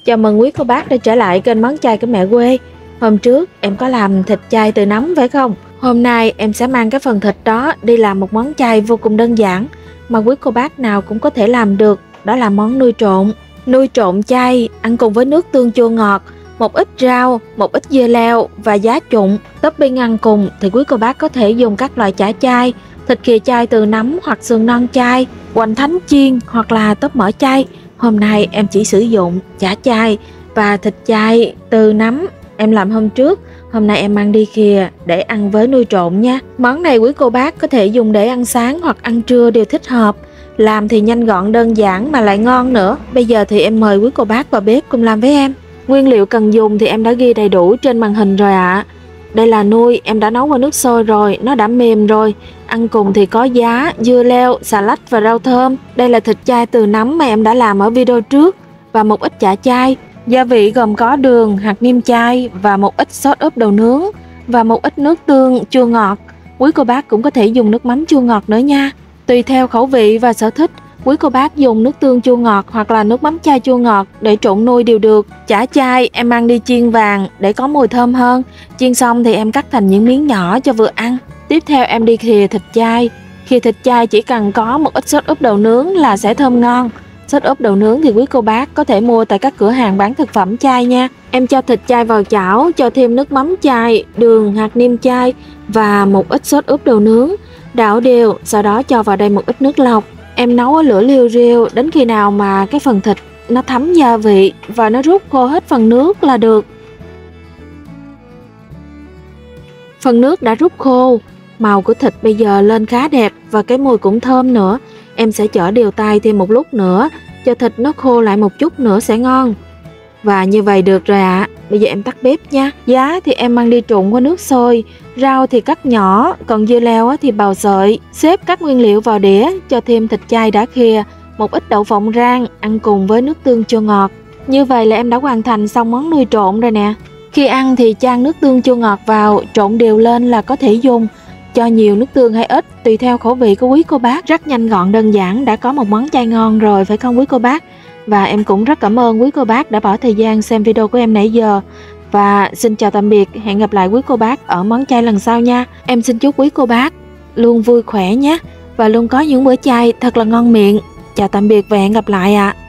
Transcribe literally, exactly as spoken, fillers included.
Chào mừng quý cô bác đã trở lại kênh Món Chay của Mẹ Quê. Hôm trước em có làm thịt chay từ nấm phải không? Hôm nay em sẽ mang cái phần thịt đó đi làm một món chay vô cùng đơn giản mà quý cô bác nào cũng có thể làm được. Đó là món nuôi trộn. Nuôi trộn chay ăn cùng với nước tương chua ngọt, một ít rau, một ít dưa leo và giá trụng. Topping ăn cùng thì quý cô bác có thể dùng các loại chả chay, thịt khìa chay từ nấm hoặc sườn non chay, hoành thánh chiên hoặc là tóp mỡ chay. Hôm nay em chỉ sử dụng chả chay và thịt chay từ nấm em làm hôm trước. Hôm nay em mang đi khìa để ăn với nuôi trộn nha. Món này quý cô bác có thể dùng để ăn sáng hoặc ăn trưa đều thích hợp. Làm thì nhanh gọn đơn giản mà lại ngon nữa. Bây giờ thì em mời quý cô bác vào bếp cùng làm với em. Nguyên liệu cần dùng thì em đã ghi đầy đủ trên màn hình rồi ạ. À. Đây là nuôi, em đã nấu qua nước sôi rồi, nó đã mềm rồi. Ăn cùng thì có giá, dưa leo, xà lách và rau thơm. Đây là thịt chay từ nấm mà em đã làm ở video trước và một ít chả chay. Gia vị gồm có đường, hạt nêm chay và một ít sốt ướp đậu nướng và một ít nước tương chua ngọt. Quý cô bác cũng có thể dùng nước mắm chua ngọt nữa nha. Tùy theo khẩu vị và sở thích, quý cô bác dùng nước tương chua ngọt hoặc là nước mắm chay chua ngọt để trộn nuôi đều được. Chả chay em mang đi chiên vàng để có mùi thơm hơn. Chiên xong thì em cắt thành những miếng nhỏ cho vừa ăn. Tiếp theo em đi khìa thịt chay. Khìa thịt chay chỉ cần có một ít sốt ướp đậu nướng là sẽ thơm ngon. Sốt ướp đậu nướng thì quý cô bác có thể mua tại các cửa hàng bán thực phẩm chay nha. Em cho thịt chay vào chảo, cho thêm nước mắm chay, đường, hạt nêm chay và một ít sốt ướp đậu nướng. Đảo đều, sau đó cho vào đây một ít nước lọc. Em nấu ở lửa liu riu đến khi nào mà cái phần thịt nó thấm gia vị và nó rút khô hết phần nước là được. Phần nước đã rút khô, màu của thịt bây giờ lên khá đẹp và cái mùi cũng thơm nữa. Em sẽ chở đều tay thêm một lúc nữa, cho thịt nó khô lại một chút nữa sẽ ngon. Và như vậy được rồi ạ. À. Bây giờ em tắt bếp nha. Giá thì em mang đi trụng qua nước sôi, rau thì cắt nhỏ, còn dưa leo thì bào sợi. Xếp các nguyên liệu vào đĩa, cho thêm thịt chay đã khìa, một ít đậu phộng rang, ăn cùng với nước tương chua ngọt. Như vậy là em đã hoàn thành xong món nuôi trộn rồi nè. Khi ăn thì chan nước tương chua ngọt vào, trộn đều lên là có thể dùng. Cho nhiều nước tương hay ít, tùy theo khẩu vị của quý cô bác. Rất nhanh gọn đơn giản, đã có một món chay ngon rồi phải không quý cô bác? Và em cũng rất cảm ơn quý cô bác đã bỏ thời gian xem video của em nãy giờ. Và xin chào tạm biệt, hẹn gặp lại quý cô bác ở món chay lần sau nha. Em xin chúc quý cô bác luôn vui khỏe nhé. Và luôn có những bữa chay thật là ngon miệng. Chào tạm biệt và hẹn gặp lại ạ. À.